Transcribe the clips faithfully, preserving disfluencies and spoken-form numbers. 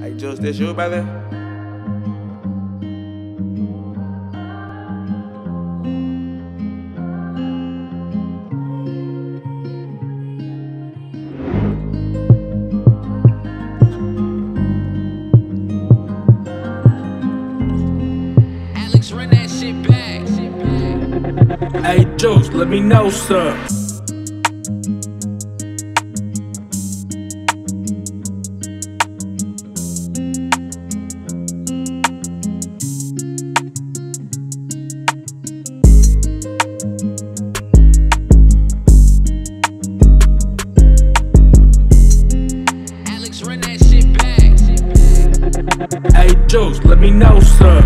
Hey, Juce, this you, brother? Alex, run that shit back. Hey, Juce, let me know, sir. Alex, run that shit back. Hey, Juce, let me know, sir.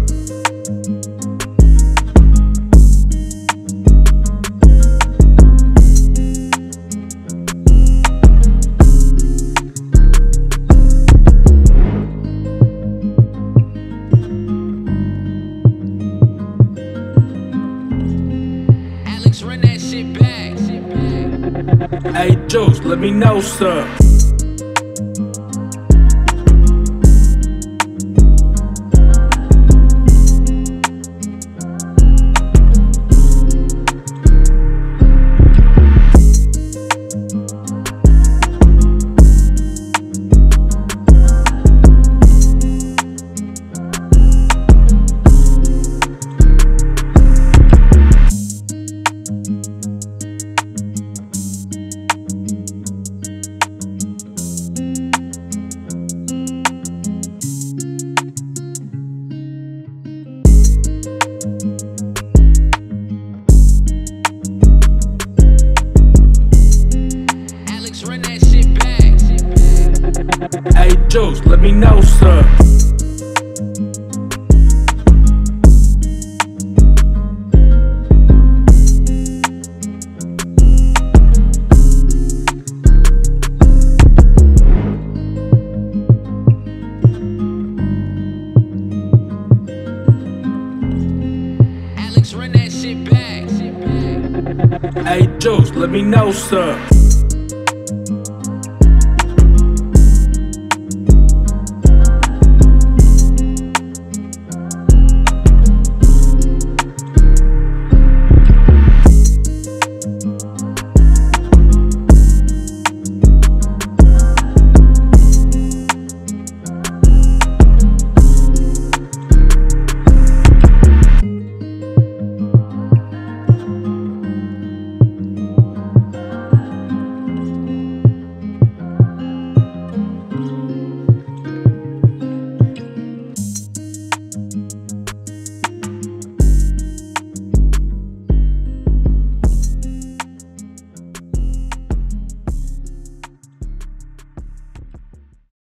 Alex, run that shit back. Hey, Juce, let me know, sir. Alex, run that shit back. Hey, Juce, let me know, sir. Alex, run that shit back. Hey, Juce, let me know, sir.